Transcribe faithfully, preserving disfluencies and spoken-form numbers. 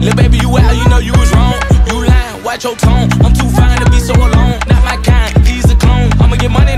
Lil' baby, you out, you know you was wrong. You lying, watch your tone. I'm too fine to be so alone. Not my